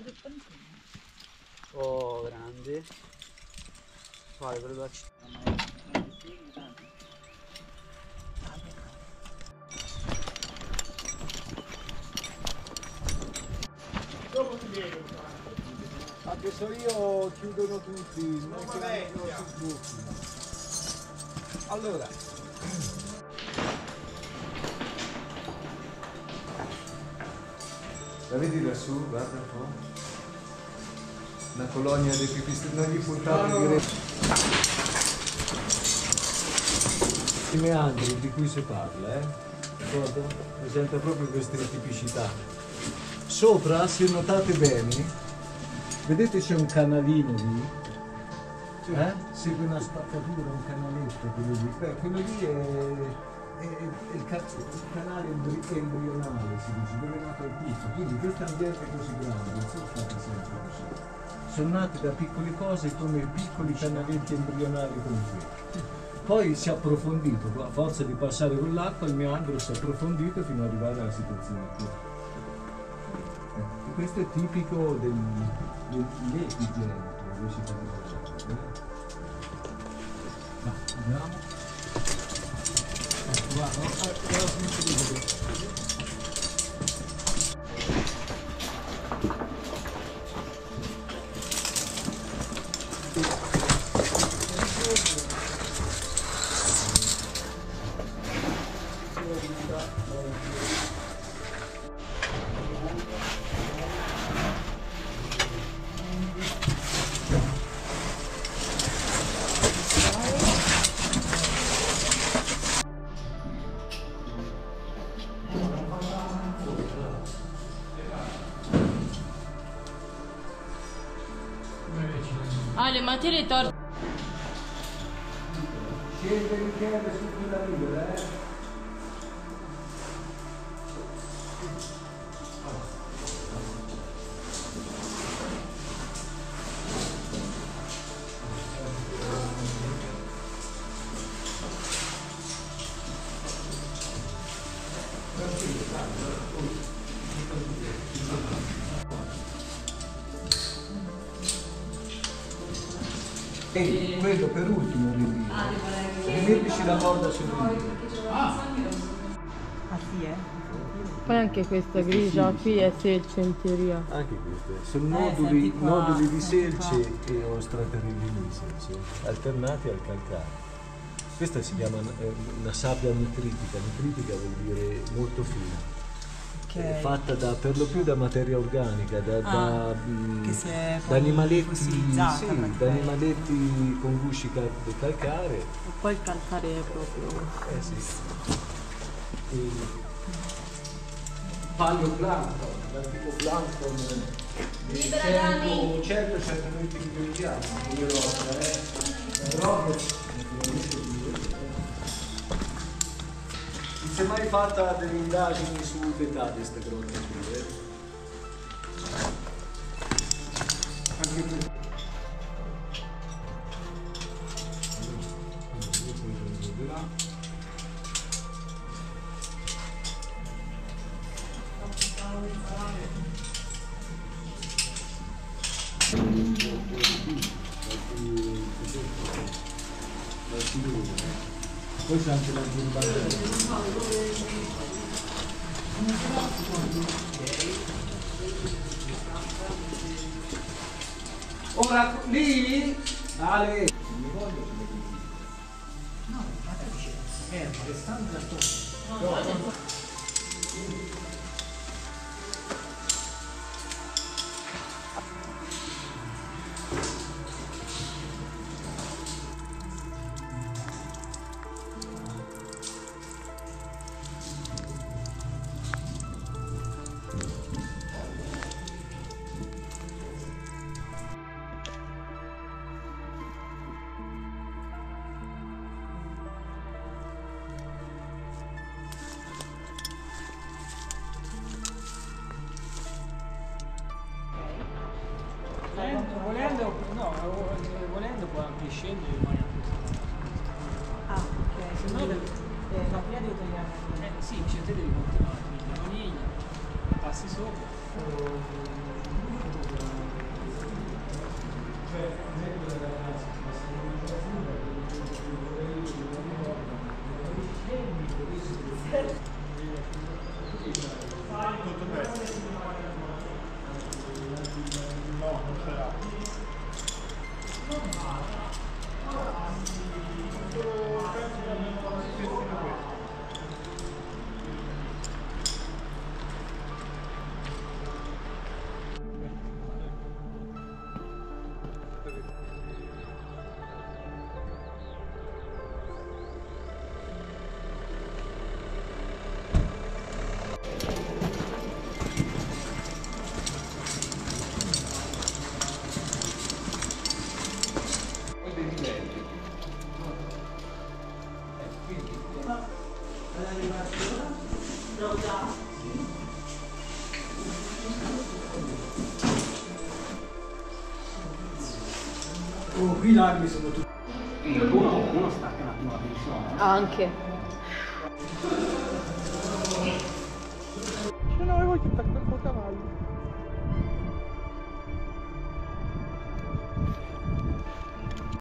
Oh, grande. Vai, quello da Dopo ti vedo. Anche se io chiudono tutti, non chiudono tutti. Allora, la vedi lassù? Guarda un po'. Una colonia dei pipistrelli, non gli puntate diretto. I meandri di cui si parla, ricordo? Presenta proprio queste tipicità. Sopra, se notate bene, vedete c'è un canalino lì? Segue una spaccatura, un canaletto, quello lì. Beh, quello lì è il canale embrionale, si dice, dove è nato il pizzo. Quindi questo ambiente così grande, non sono stati sempre così. Sono nati da piccole cose come piccoli canaletti embrionali come questo. Poi si è approfondito, a forza di passare con l'acqua, il meandro si è approfondito fino ad arrivare alla situazione attuale. Questo è tipico dell'epigenito, dove si fa di ma andiamo. Guarda, le materie torte. Scende Michele su quella riva, E quello per ultimo rinvio. Rimettici la corda sul rinvio. Ah sì, Poi anche questa grigia qui è selce in teoria. Anche queste sono noduli di selce e ostraterrelini di selce, alternati al calcare. Questa si chiama una sabbia nitritica. Nitritica vuol dire molto fina. È fatta per lo più da materia organica, da animaletti, da animaletti con gusci di calcare. E poi il calcare è proprio. Sì. Paleoplancton, l'antico plancton di 100-120 milioni di anni, come roba, non si è mai fatta delle indagini sull'età di queste grotte qui, Anche qui. Poi c'è anche la giurbanda. Ora lì, Ale, mi voglio come dici. No, ma c'è. Restando da sopra. Volendo può anche scendere e rimanere così. Ah, ok. Se no, la prima devo tagliare. sì, cercate di continuare, quindi la maniglia, passi sopra. Oh, qui i laghi sono tutti. Uno stacca un attimo la tensione. Anche. No, voi che tacca il cavallo.